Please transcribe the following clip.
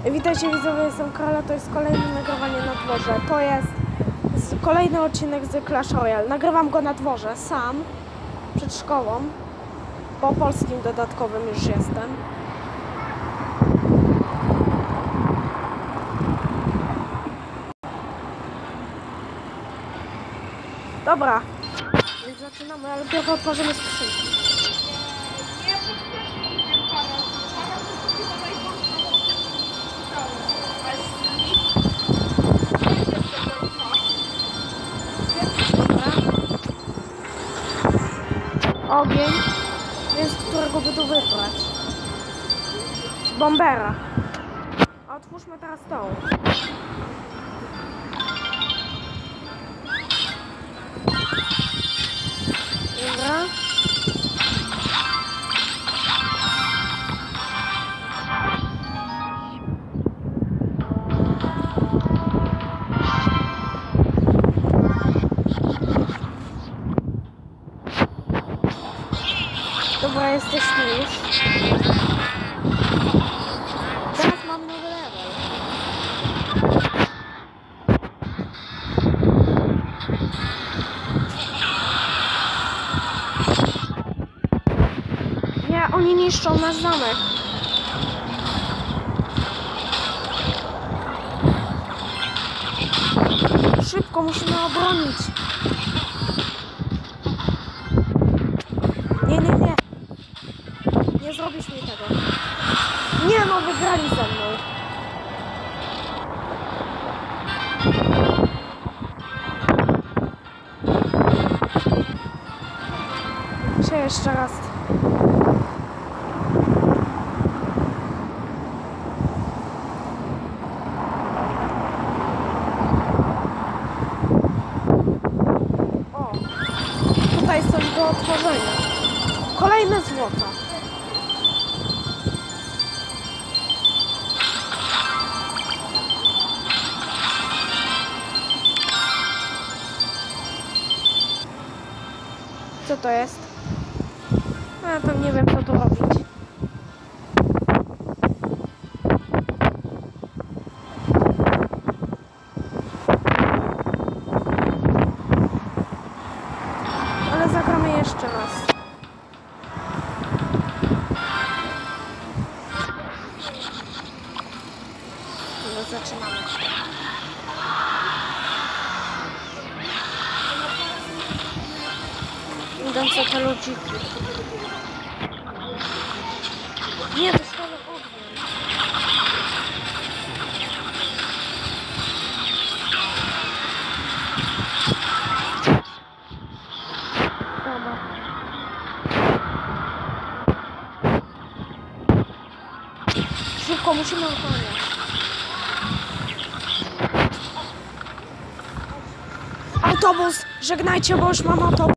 Witajcie widzowie, jestem Karola, to jest kolejne nagrywanie na dworze. To jest kolejny odcinek z Clash Royale. Nagrywam go na dworze, sam, przed szkołą. Po polskim dodatkowym już jestem. Dobra, więc zaczynamy, ale tylko otworzymy skrzynki. Ogień, więc którego by tu wybrać? Bombera. Otwórzmy teraz tą. Dobra. Dobra, jesteśmy już. Teraz mam nowy level. Nie, oni niszczą nasz zamek. Szybko, musimy obronić. Nie. Nie zrobisz mi tego. Nie no, wygrali ze mną. Jeszcze raz. O, tutaj coś do otworzenia. Kolejne złota. Co to jest? Ja tam nie wiem, co tu robić. Ale zagramy jeszcze raz. No, zaczynamy. Idące te ludziki. Nie, dostałem ogień. Dobra. Szybko, musimy ochronić. Autobus! Żegnajcie, bo już mam autobus.